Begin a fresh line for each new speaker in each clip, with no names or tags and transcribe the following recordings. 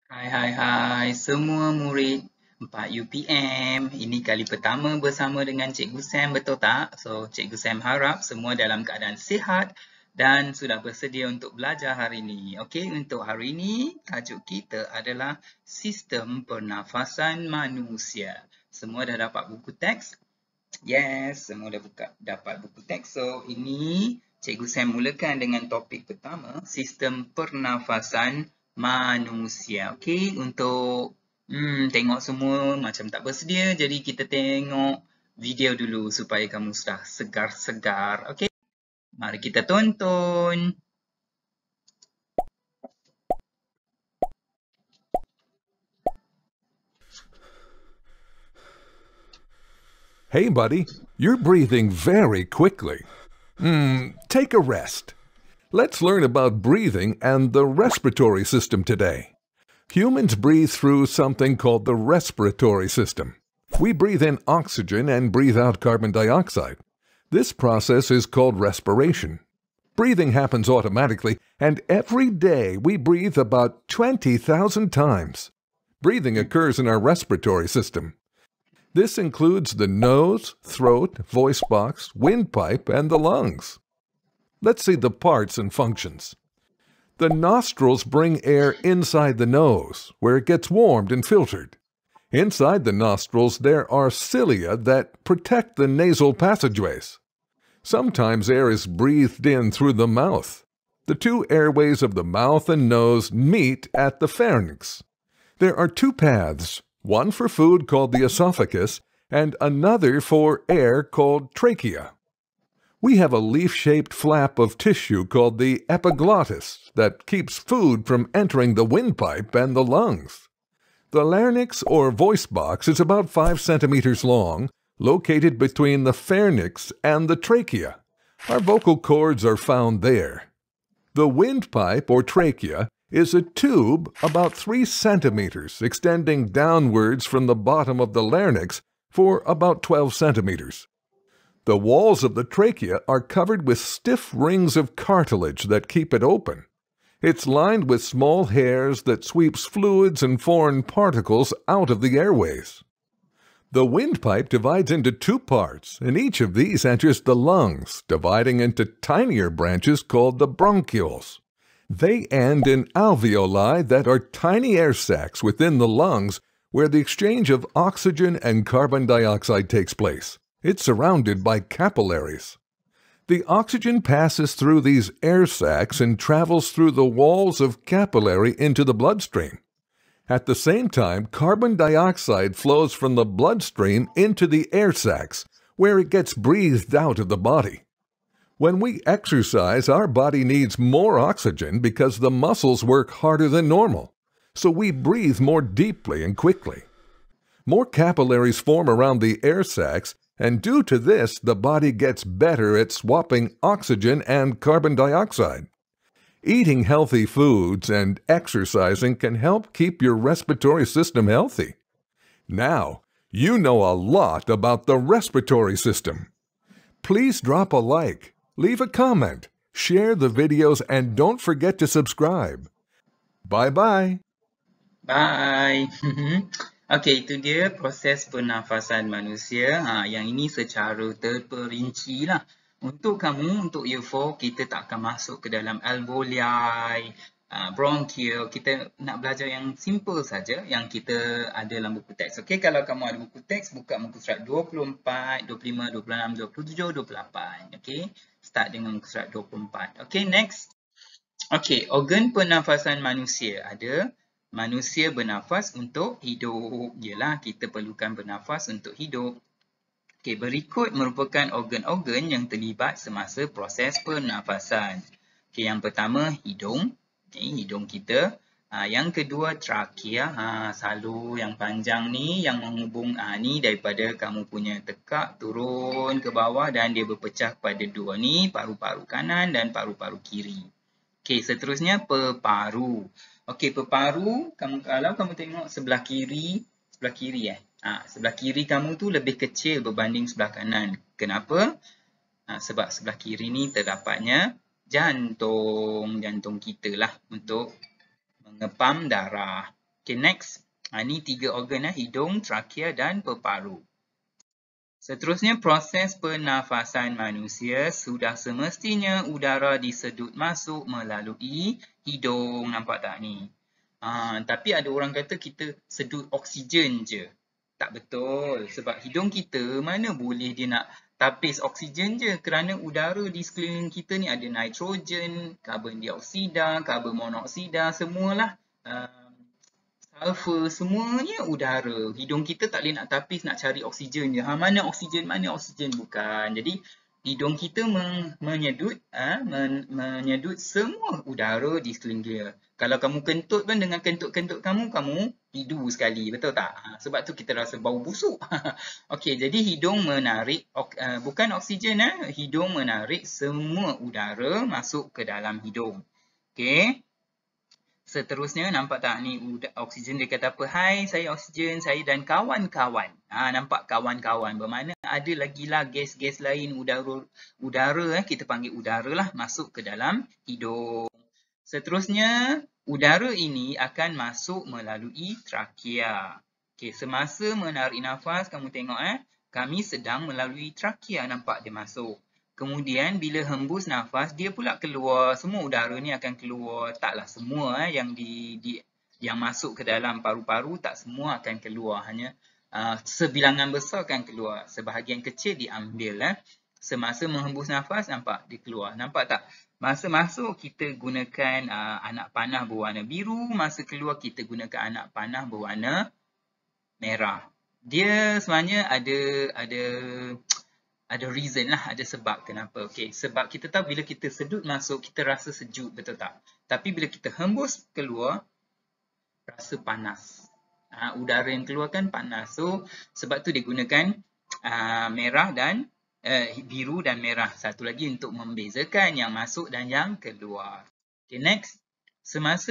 Hai semua murid 4 UPM. Ini kali pertama bersama dengan Cikgu Sam, betul tak? So, Cikgu Sam harap semua dalam keadaan sihat dan sudah bersedia untuk belajar hari ini. Okey, untuk hari ini tajuk kita adalah sistem pernafasan manusia. Semua dah dapat buku teks? Yes, semua dah dapat buku teks. So, ini Cikgu Sam mulakan dengan topik pertama, sistem pernafasan manusia. Okey, untuk tengok semua macam tak bersedia, jadi kita tengok video dulu supaya kamu sudah segar-segar. Okey, mari kita tonton.
Hey, buddy, you're breathing very quickly. Take a rest. Let's learn about breathing and the respiratory system today. Humans breathe through something called the respiratory system. We breathe in oxygen and breathe out carbon dioxide. This process is called respiration. Breathing happens automatically, and every day we breathe about 20,000 times. Breathing occurs in our respiratory system. This includes the nose, throat, voice box, windpipe, and the lungs. Let's see the parts and functions. The nostrils bring air inside the nose, where it gets warmed and filtered. Inside the nostrils, there are cilia that protect the nasal passageways. Sometimes air is breathed in through the mouth. The two airways of the mouth and nose meet at the pharynx. There are two paths, one for food called the esophagus, and another for air called trachea. We have a leaf-shaped flap of tissue called the epiglottis that keeps food from entering the windpipe and the lungs. The larynx or voice box is about 5 centimeters long, located between the pharynx and the trachea. Our vocal cords are found there. The windpipe or trachea is a tube about 3 centimeters extending downwards from the bottom of the larynx for about 12 centimeters. The walls of the trachea are covered with stiff rings of cartilage that keep it open. It's lined with small hairs that sweeps fluids and foreign particles out of the airways. The windpipe divides into two parts, and each of these enters the lungs, dividing into tinier branches called the bronchioles. They end in alveoli that are tiny air sacs within the lungs where the exchange of oxygen and carbon dioxide takes place. It's surrounded by capillaries. The oxygen passes through these air sacs and travels through the walls of capillary into the bloodstream. At the same time, carbon dioxide flows from the bloodstream into the air sacs, where it gets breathed out of the body. When we exercise, our body needs more oxygen because the muscles work harder than normal, so we breathe more deeply and quickly. More capillaries form around the air sacs, and due to this, the body gets better at swapping oxygen and carbon dioxide. Eating healthy foods and exercising can help keep your respiratory system healthy. Now, you know a lot about the respiratory system. Please drop a like, leave a comment, share the videos, and don't forget to subscribe. Bye-bye.
Bye. Okey, itu dia proses pernafasan manusia. Yang ini secara terperinci lah. Untuk kamu, untuk year 4, kita tak akan masuk ke dalam alveoli, bronchial. Kita nak belajar yang simple saja yang kita ada dalam buku teks. Okey, kalau kamu ada buku teks, buka muka surat 24, 25, 26, 27, 28. Okey, start dengan muka surat 24. Okey, next. Okey, organ pernafasan manusia ada. Manusia bernafas untuk hidup. Yalah, kita perlukan bernafas untuk hidup. Okey, berikut merupakan organ-organ yang terlibat semasa proses pernafasan. Okey, yang pertama hidung. Hidung kita. Yang kedua trakea. Salu yang panjang ni yang menghubung ni daripada kamu punya tekak turun ke bawah dan dia berpecah pada dua ni, paru-paru kanan dan paru-paru kiri. Okey, seterusnya peparu. Okey, peparu, kalau kamu tengok sebelah kiri sebelah kiri kamu tu lebih kecil berbanding sebelah kanan. Kenapa? Sebab sebelah kiri ni terdapatnya jantung kita lah untuk mengepam darah. Okay, next. Ini 3 organ, hidung, trakea dan peparu. Seterusnya, proses pernafasan manusia sudah semestinya udara disedut masuk melalui hidung. Nampak tak ni? Tapi ada orang kata kita sedut oksigen je. Tak betul. Sebab hidung kita mana boleh dia nak tapis oksigen je. Kerana udara di sekeliling kita ni ada nitrogen, karbon dioksida, karbon monoksida, semualah. Sulfur, semuanya udara. Hidung kita tak boleh nak tapis nak cari oksigen je. Mana oksigen, mana oksigen, bukan. Jadi hidung kita menyedut semua udara di sekeliling dia. Kalau kamu kentut pun dengan kentut-kentut kamu hidu sekali, betul tak? Sebab tu kita rasa bau busuk. Okey, jadi hidung menarik bukan oksigen, hidung menarik semua udara masuk ke dalam hidung. Okey. Seterusnya, nampak tak ni oksigen dia kata apa? Hai, saya oksigen, saya dan kawan-kawan. Nampak kawan-kawan. Bermakna ada lagi lah gas-gas lain, udara kita panggil udara lah, masuk ke dalam hidung. Seterusnya, udara ini akan masuk melalui trakea. Okey, semasa menarik nafas, kamu tengok kami sedang melalui trakea, nampak dia masuk. Kemudian bila hembus nafas, dia pula keluar. Semua udara ni akan keluar. Taklah semua yang yang masuk ke dalam paru-paru, tak semua akan keluar. Hanya sebilangan besar akan keluar. Sebahagian kecil diambil. Semasa menghembus nafas, nampak dia keluar. Nampak tak? Masa masuk kita gunakan anak panah berwarna biru. Masa keluar kita gunakan anak panah berwarna merah. Dia sebenarnya ada reason lah, ada sebab kenapa. Okay, sebab kita tahu bila kita sedut masuk, kita rasa sejuk, betul tak? Tapi bila kita hembus keluar, rasa panas. Udara yang keluar kan panas. So, sebab tu dia gunakan merah dan biru dan merah. Satu lagi untuk membezakan yang masuk dan yang keluar. Okay, next. Semasa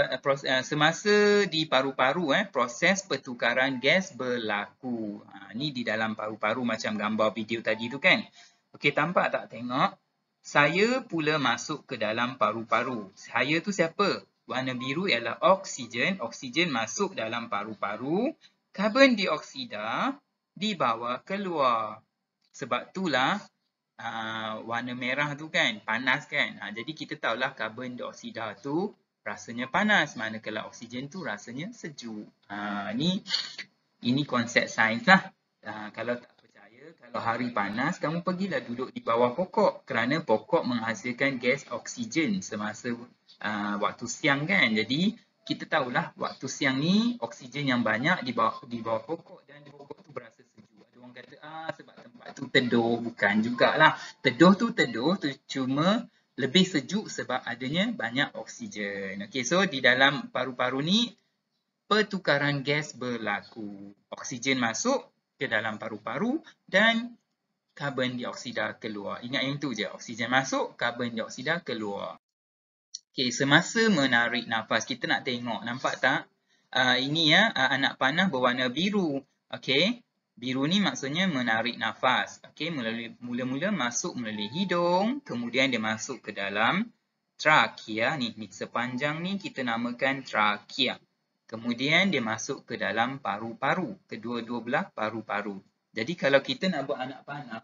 di paru-paru, proses pertukaran gas berlaku. Ni di dalam paru-paru macam gambar video tadi tu kan. Okey, tampak tak? Tengok. Saya pula masuk ke dalam paru-paru. Saya tu siapa? Warna biru ialah oksigen. Oksigen masuk dalam paru-paru. Karbon dioksida dibawa keluar. Sebab itulah warna merah tu kan, panas kan. Jadi kita tahulah karbon dioksida tu rasanya panas, manakala oksigen tu rasanya sejuk. Ini konsep sains lah. Kalau tak percaya, kalau hari panas, kamu pergilah duduk di bawah pokok. Kerana pokok menghasilkan gas oksigen semasa waktu siang kan. Jadi kita tahulah waktu siang ni oksigen yang banyak di bawah pokok, dan di pokok tu berasa sejuk. Ada orang kata sebab tempat tu teduh. Bukan jugalah. Teduh tu cuma lebih sejuk sebab adanya banyak oksigen. Okey, so di dalam paru-paru ni pertukaran gas berlaku. Oksigen masuk ke dalam paru-paru dan karbon dioksida keluar. Ingat yang tu je. Oksigen masuk, karbon dioksida keluar. Okey, semasa menarik nafas, kita nak tengok. Nampak tak? Ini anak panah berwarna biru. Okey. Biru ni maksudnya menarik nafas. Okey, mula-mula masuk melalui hidung, kemudian dia masuk ke dalam trakea ni. Sepanjang ni kita namakan trakea. Kemudian dia masuk ke dalam paru-paru, kedua-dua belah paru-paru. Jadi kalau kita nak buat anak panah,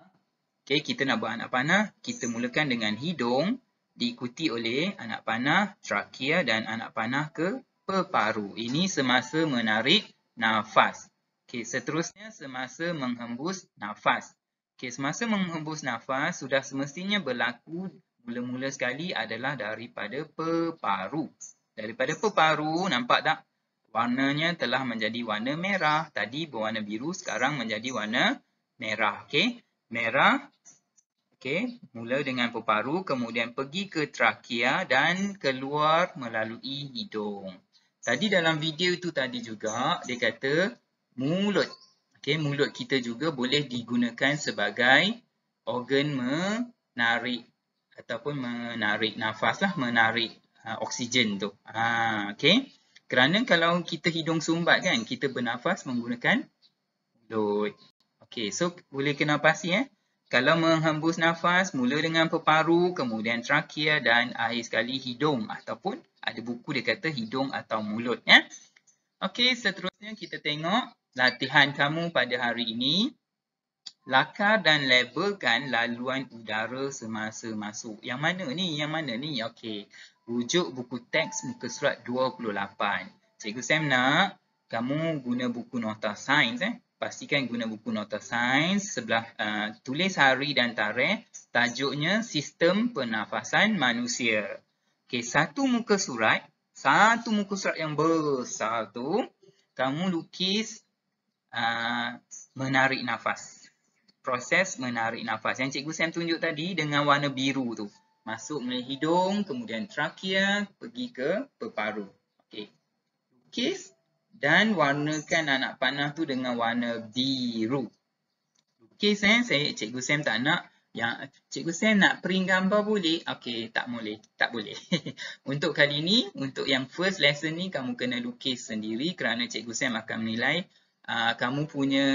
kita mulakan dengan hidung, diikuti oleh anak panah trakea dan anak panah ke peparu. Ini semasa menarik nafas. Okey, seterusnya semasa menghembus nafas. Okey, semasa menghembus nafas sudah semestinya berlaku mula-mula sekali adalah daripada peparu. Daripada peparu, nampak tak? Warnanya telah menjadi warna merah. Tadi berwarna biru, sekarang menjadi warna merah. Okey, merah. Okey, mula dengan peparu, kemudian pergi ke trakea dan keluar melalui hidung. Tadi dalam video itu tadi juga, dia kata mulut. Okey, mulut kita juga boleh digunakan sebagai organ menarik ataupun menarik nafas lah, menarik oksigen tu. Okey. Kerana kalau kita hidung sumbat kan, kita bernafas menggunakan mulut. Okey, so boleh kena pasti Kalau menghembus nafas, mula dengan peparu, kemudian trakea dan akhir sekali hidung. Ataupun ada buku dia kata hidung atau mulut. Okey, seterusnya kita tengok latihan kamu pada hari ini. Lakar dan labelkan laluan udara semasa masuk. Yang mana ni? Yang mana ni? Okey. Rujuk buku teks muka surat 28. Cikgu Sam nak kamu guna buku nota sains. Pastikan guna buku nota sains. Sebelah tulis hari dan tarikh. Tajuknya Sistem Pernafasan Manusia. Okey, satu muka surat yang besar tu, kamu lukis menarik nafas. Proses menarik nafas. Yang Cikgu Sam tunjuk tadi dengan warna biru tu. Masuk melalui hidung, kemudian trakea, pergi ke peparu. Okey. Lukis dan warnakan anak panah tu dengan warna biru. Lukis Cikgu Sam tak nak. Yang Cikgu Sam nak print gambar boleh? Okey, tak boleh. Tak boleh. Untuk kali ni, untuk yang first lesson ni, kamu kena lukis sendiri kerana Cikgu Sam akan menilai kamu punya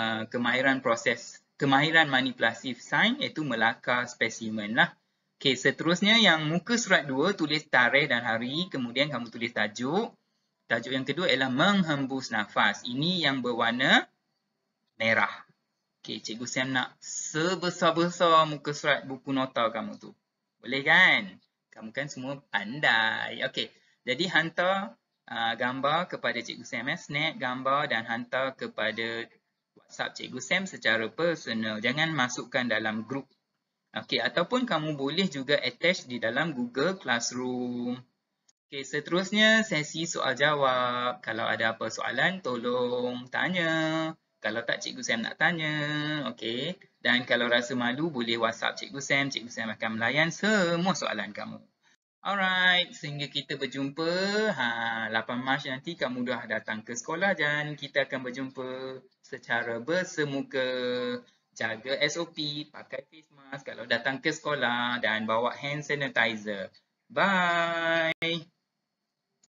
kemahiran manipulasi sains iaitu melakar spesimen lah. Okey, seterusnya yang muka surat 2 tulis tarikh dan hari, kemudian kamu tulis tajuk. Tajuk yang kedua ialah menghembus nafas. Ini yang berwarna merah. Okey, Cikgu Sam nak sebesar-besar muka surat buku nota kamu tu. Boleh kan? Kamu kan semua pandai. Okey, jadi hantar gambar kepada Cikgu Sam. Snap gambar dan hantar kepada WhatsApp Cikgu Sam secara personal. Jangan masukkan dalam grup. Okey, ataupun kamu boleh juga attach di dalam Google Classroom. Okey, seterusnya sesi soal jawab. Kalau ada apa soalan, tolong tanya. Kalau tak, Cikgu Sam nak tanya. Okey, dan kalau rasa malu, boleh WhatsApp Cikgu Sam. Cikgu Sam akan melayan semua soalan kamu. Alright, sehingga kita berjumpa 8 Mac nanti kamu dah datang ke sekolah dan kita akan berjumpa secara bersemuka. Jaga SOP, pakai face mask kalau datang ke sekolah dan bawa hand sanitizer. Bye!